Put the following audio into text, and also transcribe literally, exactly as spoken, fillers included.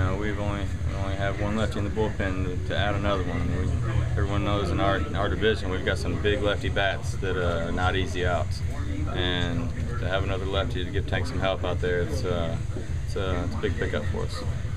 know, we've only we only have one lefty in the bullpen to, to add another one. We, everyone knows in our in our division we've got some big lefty bats that uh, are not easy outs, and to have another lefty to give Tank some help out there, it's uh, it's, uh, it's a big pickup for us.